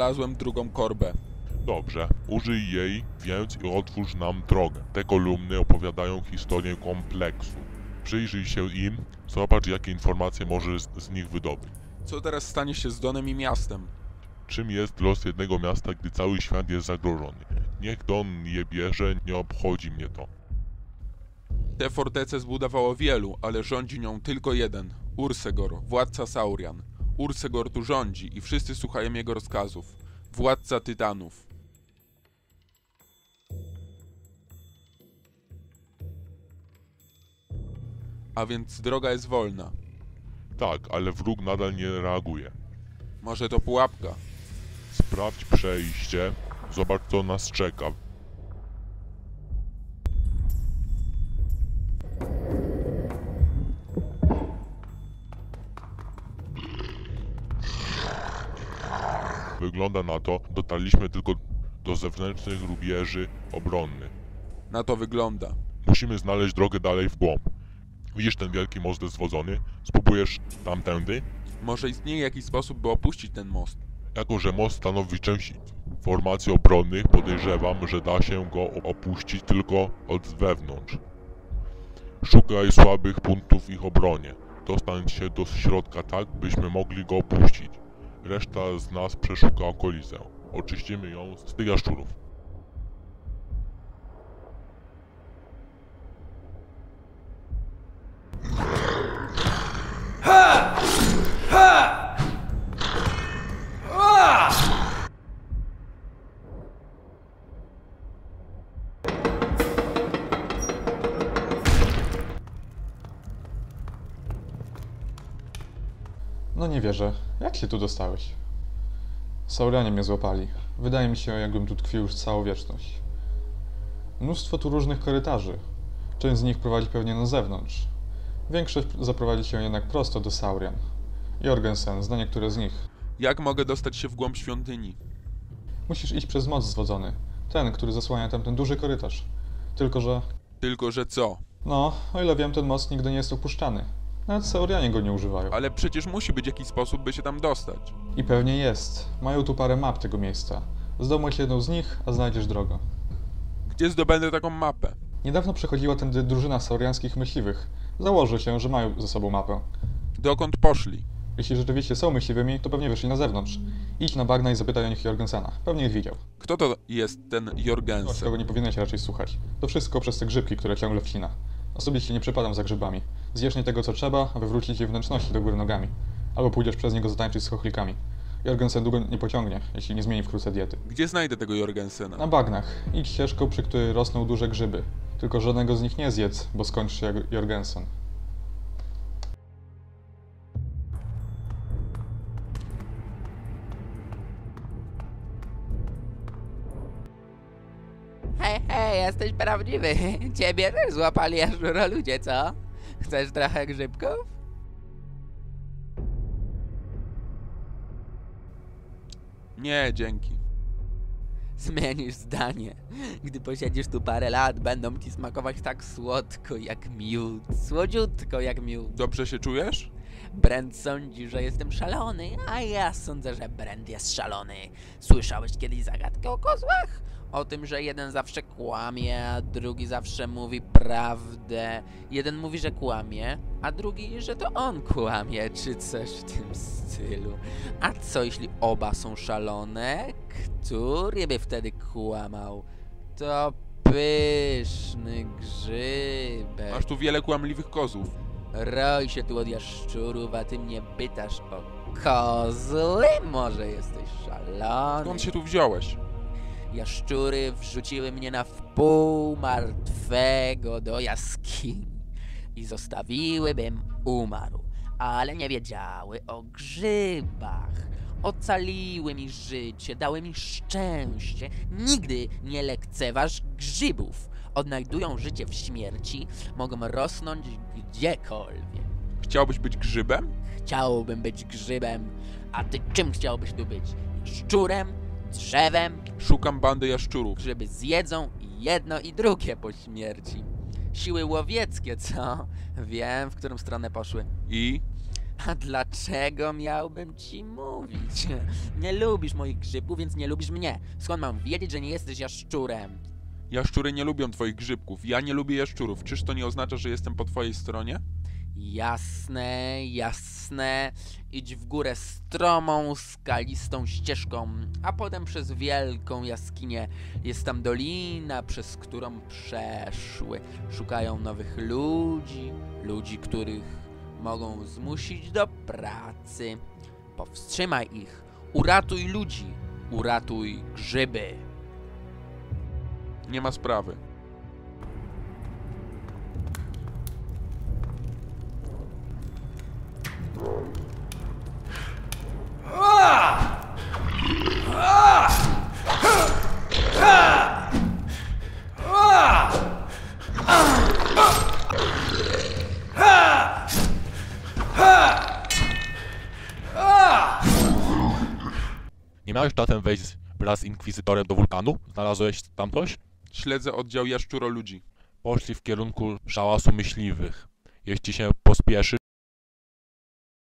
Znalazłem drugą korbę. Dobrze, użyj jej więc i otwórz nam drogę. Te kolumny opowiadają historię kompleksu. Przyjrzyj się im, zobacz jakie informacje możesz z nich wydobyć. Co teraz stanie się z Donem i miastem? Czym jest los jednego miasta, gdy cały świat jest zagrożony? Niech Don je bierze, nie obchodzi mnie to. Tę fortecę zbudowało wielu, ale rządzi nią tylko jeden. Ursegor, władca Saurian. Ursegor tu rządzi i wszyscy słuchają jego rozkazów. Władca Tytanów. A więc droga jest wolna. Tak, ale wróg nadal nie reaguje. Może to pułapka. Sprawdź przejście, zobacz co nas czeka. Wygląda na to, dotarliśmy tylko do zewnętrznych rubieży obronnych. Na to wygląda. Musimy znaleźć drogę dalej w głąb. Widzisz ten wielki most zwodzony? Spróbujesz tamtędy? Może istnieje jakiś sposób, by opuścić ten most. Jako że most stanowi część formacji obronnych, podejrzewam, że da się go opuścić tylko od wewnątrz. Szukaj słabych punktów w ich obronie. Dostań się do środka tak, byśmy mogli go opuścić. Reszta z nas przeszuka okolicę. Oczyścimy ją z tych jaszczurów. No nie wierzę. Jak się tu dostałeś? Saurianie mnie złapali. Wydaje mi się, jakbym tu tkwił już całą wieczność. Mnóstwo tu różnych korytarzy. Część z nich prowadzi pewnie na zewnątrz. Większość zaprowadzi się jednak prosto do Saurian. Jorgensen zna niektóre z nich. Jak mogę dostać się w głąb świątyni? Musisz iść przez most zwodzony. Ten, który zasłania tamten duży korytarz. Tylko że co? No, o ile wiem, ten most nigdy nie jest opuszczany. Nawet Saurianie go nie używają. Ale przecież musi być jakiś sposób, by się tam dostać. I pewnie jest. Mają tu parę map tego miejsca. Zdobądź jedną z nich, a znajdziesz drogę. Gdzie zdobędę taką mapę? Niedawno przechodziła tędy drużyna sauriańskich myśliwych. Założę się, że mają ze sobą mapę. Dokąd poszli? Jeśli rzeczywiście są myśliwymi, to pewnie wyszli na zewnątrz. Idź na bagna i zapytaj o nich Jorgensena. Pewnie ich widział. Kto to jest ten Ktoś, Jorgensen? kogo nie powinieneś raczej słuchać. To wszystko przez te grzybki, które ciągle wcina. Osobiście nie przepadam za grzybami. Zjesz nie tego, co trzeba, aby wrócić je wnętrzności do góry nogami. Albo pójdziesz przez niego zatańczyć z chochlikami. Jorgensen długo nie pociągnie, jeśli nie zmieni wkrótce diety. Gdzie znajdę tego Jorgensena? Na bagnach. Idź ścieżką, przy której rosną duże grzyby. Tylko żadnego z nich nie zjedz, bo skończysz jak Jorgensen. Hej, hej, jesteś prawdziwy. Ciebie też złapali ludzie, co? Chcesz trochę grzybków? Nie, dzięki. Zmienisz zdanie. Gdy posiedzisz tu parę lat, będą ci smakować tak słodko jak miód. Słodziutko jak miód. Dobrze się czujesz? Brent sądzi, że jestem szalony, a ja sądzę, że Brent jest szalony. Słyszałeś kiedyś zagadkę o kozłach? O tym, że jeden zawsze kłamie, a drugi zawsze mówi prawdę. Jeden mówi, że kłamie, a drugi, że to on kłamie, czy coś w tym stylu. A co jeśli oba są szalone? Który by wtedy kłamał? To pyszny grzybek. Masz tu wiele kłamliwych kozłów. Roi się tu od jaszczurów, a ty mnie pytasz o kozły? Może jesteś szalony? Skąd się tu wziąłeś? Jaszczury wrzuciły mnie na wpół martwego do jaskini i zostawiły, bym umarł, ale nie wiedziały o grzybach. Ocaliły mi życie, dały mi szczęście. Nigdy nie lekceważ grzybów. Odnajdują życie w śmierci, mogą rosnąć gdziekolwiek. Chciałbyś być grzybem? Chciałbym być grzybem, a ty czym chciałbyś tu być? Szczurem? Drzewem? Szukam bandy jaszczurów. Grzyby zjedzą i jedno i drugie po śmierci. Siły łowieckie, co? Wiem, w którą stronę poszły. I? A dlaczego miałbym ci mówić? Nie lubisz moich grzybków, więc nie lubisz mnie. Skąd mam wiedzieć, że nie jesteś jaszczurem? Jaszczury nie lubią twoich grzybków. Ja nie lubię jaszczurów. Czyż to nie oznacza, że jestem po twojej stronie? Jasne, jasne. Idź w górę stromą, skalistą ścieżką, a potem przez wielką jaskinię. Jest tam dolina, przez którą przeszły. Szukają nowych ludzi, ludzi, których mogą zmusić do pracy. Powstrzymaj ich, uratuj ludzi, uratuj grzyby. Nie ma sprawy. Nie miałeś czasem wejść wraz z inkwizytorem do wulkanu? Znalazłeś tam coś? Śledzę oddział jaszczuro ludzi. Poszli w kierunku szałasu myśliwych. Jeśli się pospieszysz,